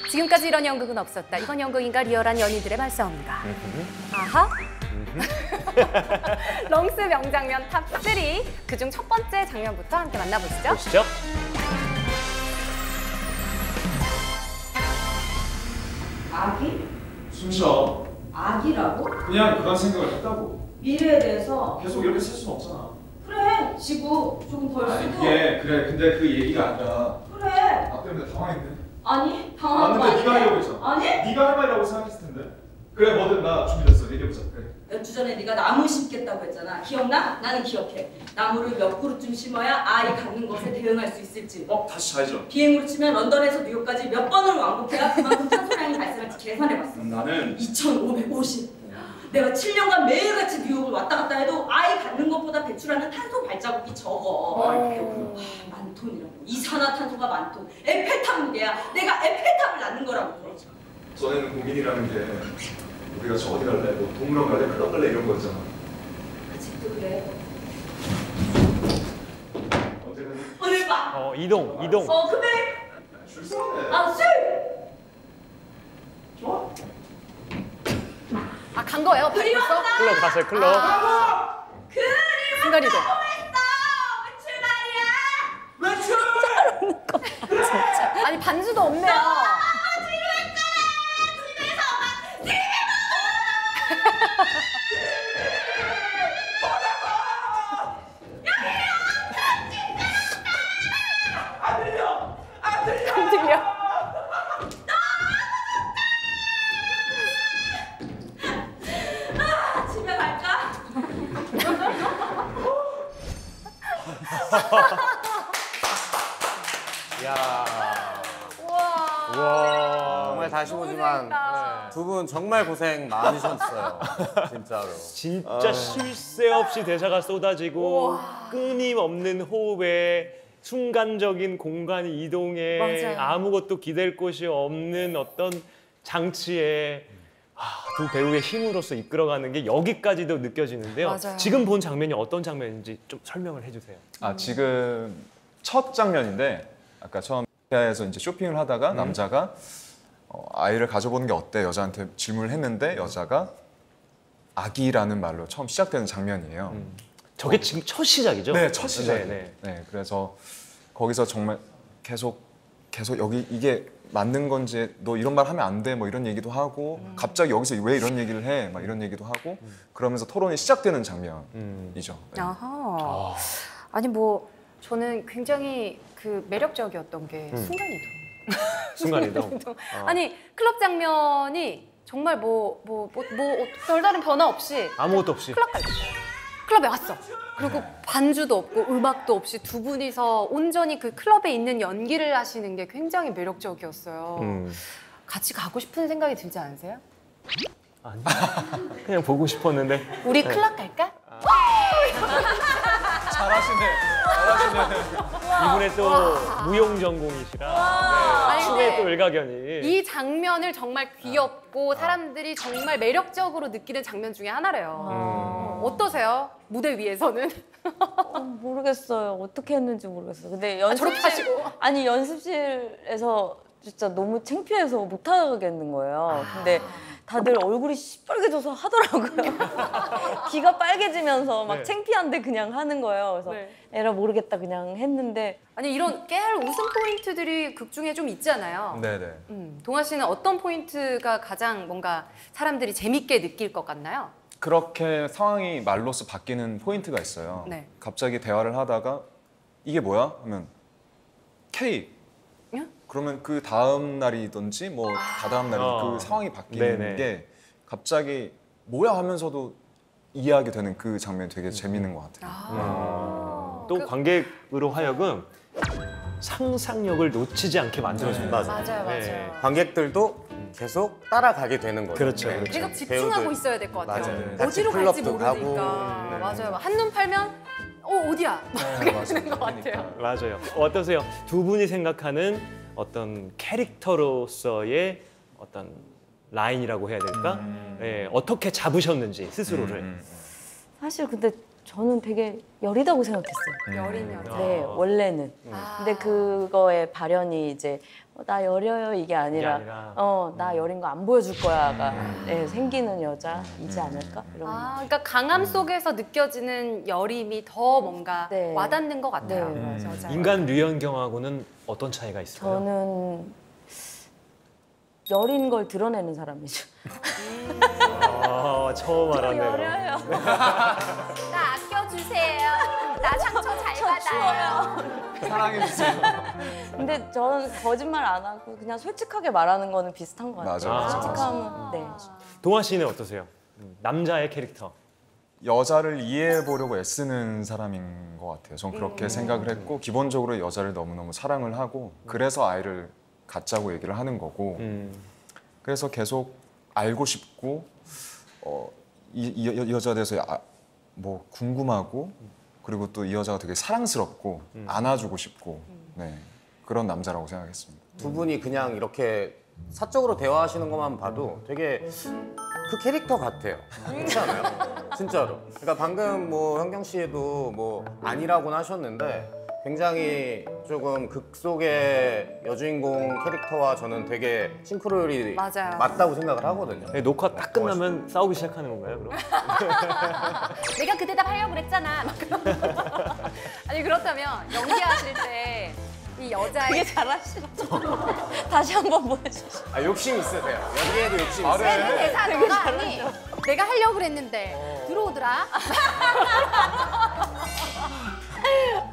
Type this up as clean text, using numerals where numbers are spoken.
지금까지 이런 연극은 없었다. 이건 연극인가 리얼한 연인들의 말싸움인가. 아하. 렁스 명장면 탑3. 그중 첫 번째 장면부터 함께 만나보시죠. 보시죠. 아기? 숨쉬어. 아기라고? 그냥 그런 생각을 했다고. 미래에 대해서 계속 이렇게 살 수는 없잖아. 그래 지구 조금 덜 아니 쓰고 그게 그래 근데 그 얘기가 아니라 그래 나 때문에 당황했네. 아니 당황한 거 맞는데 네가 하려고 아니네 했잖아. 아니? 네가 할 말이라고 생각했을 텐데. 그래 뭐든 나 준비됐어. 얘기해보자. 그래. 몇 주 전에 네가 나무 심겠다고 했잖아 기억나? 나는 기억해 나무를 몇 그루쯤 심어야 아이 갖는 것에 대응할 수 있을지 다시 자야죠. 비행으로 치면 런던에서 뉴욕까지 몇 번을 왕복해야 그만큼 탄소량이 발생할지 계산해봤어 나는 2550 내가 7년간 매일같이 뉴욕을 왔다 갔다 해도 아이 갖는 것보다 배출하는 탄소 발자국이 적어. 만톤이라고. 이산화탄소가 만톤. 에펠탑 무게야. 내가 에펠탑을 낳는 거라고. 전에는 고민이라는 게 우리가 저 어디 갈래? 뭐 동물원 갈래? 클럽 갈래? 이런 거였잖아. 아직도 그래. 언제 가니? 오늘 봐. 이동. 금요일. 줄 서네. 아 술. 좋아? 아, 간 거예요? 그리워. 벌써? 클럽 갔어요, 클럽. 그리워. 순간 이동. 왜 출발이야? 아니, 반주도 없네요. 안 들려. 집에 갈까? 야. 우와. 정말 다시 보지만 두 분 정말 고생 많으셨어요. 진짜로. 진짜 쉴 새 없이 대사가 쏟아지고 끊임없는 호흡에 순간적인 공간 이동에 맞아요. 아무것도 기댈 곳이 없는 어떤 장치에 두 배우의 힘으로써 이끌어가는 게 여기까지도 느껴지는데요. 맞아요. 지금 본 장면이 어떤 장면인지 좀 설명을 해주세요. 지금 첫 장면인데 아까 처음 에서 이제 쇼핑을 하다가 남자가 아이를 가져보는 게 어때? 여자한테 질문을 했는데 여자가 아기라는 말로 처음 시작되는 장면이에요. 저게 지금 첫 시작이죠? 네, 첫 시작이에요. 네. 네, 그래서 거기서 정말 계속 여기 이게 맞는 건지 너 이런 말 하면 안 돼 뭐 이런 얘기도 하고 갑자기 여기서 왜 이런 얘기를 해 막 이런 얘기도 하고 그러면서 토론이 시작되는 장면이죠. 네. 아하. 아니 뭐 저는 굉장히 그 매력적이었던 게 순간이동. 순간이동. 아니 클럽 장면이 정말 별다른 변화 없이 아무것도 없이. 클럽에 왔어. 그리고 반주도 없고 음악도 없이 두 분이서 온전히 그 클럽에 있는 연기를 하시는 게 굉장히 매력적이었어요. 같이 가고 싶은 생각이 들지 않으세요? 아니, 그냥 보고 싶었는데. 우리 클럽 갈까? 잘하시네. 이분의 또 무용 전공이시라 춤에 또 일가견이. 이 장면을 정말 귀엽고 사람들이 정말 매력적으로 느끼는 장면 중에 하나래요. 어떠세요? 무대 위에서는? 모르겠어요. 어떻게 했는지 모르겠어요. 근데 저렇게 하시고? 아니 연습실에서 진짜 너무 창피해서 못 하겠는 거예요. 근데 다들 얼굴이 시뻘개져서 하더라고요. 귀가 빨개지면서 막 네. 창피한데 그냥 하는 거예요. 그래서 네. 에라 모르겠다 그냥 했는데 아니 이런 깨알 웃음 포인트들이 극 중에 좀 있잖아요. 네네. 동아 씨는 어떤 포인트가 가장 뭔가 사람들이 재밌게 느낄 것 같나요? 그렇게 상황이 말로써 바뀌는 포인트가 있어요. 네. 갑자기 대화를 하다가 이게 뭐야? 하면 케이크. 응? 그러면 그 다음 날이든지 뭐 다다음 날이든지 그 상황이 바뀌는 네네. 게 갑자기 뭐야 하면서도 이해하게 되는 그 장면이 되게 재밌는 것 같아요. 또 관객으로 하여금 상상력을 놓치지 않게 만들어줍니다. 맞아요. 관객들도 계속 따라가게 되는 거죠. 그렇죠. 네. 계속 집중하고 배우들- 있어야 될 것 같아요. 맞아요. 같이 어디로 갈지 클럽도 모르니까. 가고. 네. 맞아요. 한눈 팔면 어디야? 이렇게 되는 것 같아요. 맞아요. 어떠세요? 두 분이 생각하는 어떤 캐릭터로서의 어떤 라인이라고 해야 될까? 네, 어떻게 잡으셨는지 스스로를. 사실 근데 저는 되게 여리다고 생각했어요. 여리면. 네, 원래는. 근데 그거의 발현이 이제 나 여려요 이게 아니라 나 여린 거 안 보여줄 거야가 네, 생기는 여자이지 않을까? 이런. 그러니까 강함 속에서 느껴지는 여림이 더 뭔가 네. 와닿는 것 같아요. 네, 맞아요. 인간 류현경하고는 어떤 차이가 있을까요? 저는 여린 걸 드러내는 사람이죠. 처음 알았네요. 여려요. 나 아껴주세요. 나 상처 잘 받아요. 사랑해주세요. 근데 저는 거짓말 안 하고 그냥 솔직하게 말하는 거는 비슷한 것 같아요. 맞아요. 솔직함은 네. 동아 씨는 어떠세요? 남자의 캐릭터. 여자를 이해해 보려고 애쓰는 사람인 것 같아요. 전 그렇게 생각을 했고 기본적으로 여자를 너무너무 사랑을 하고 그래서 아이를 갖자고 얘기를 하는 거고 그래서 계속 알고 싶고 이 여자에 대해서 뭐 궁금하고 그리고 또 이 여자가 되게 사랑스럽고 안아주고 싶고 네, 그런 남자라고 생각했습니다. 두 분이 그냥 이렇게 사적으로 대화하시는 것만 봐도 되게 그 캐릭터 같아요. 그렇지 않아요? 진짜로. 그러니까 방금 뭐 현경 씨도 뭐 아니라고는 하셨는데 굉장히 조금 극 속의 여주인공 캐릭터와 저는 되게 싱크로율이 맞아요. 맞다고 생각을 하거든요. 네, 녹화 딱 끝나면 싸우기 시작하는 건가요, 그럼? 내가 그 대답 하려고 그랬잖아. 막 아니 그렇다면 연기하실 때 이 여자의 되게 잘하시죠. 다시 한번 보여주시죠. 아, 욕심 있으세요. 여기에도 욕심 있어요. 내 대사 너가 아니 내가 하려고 그랬는데 들어오더라.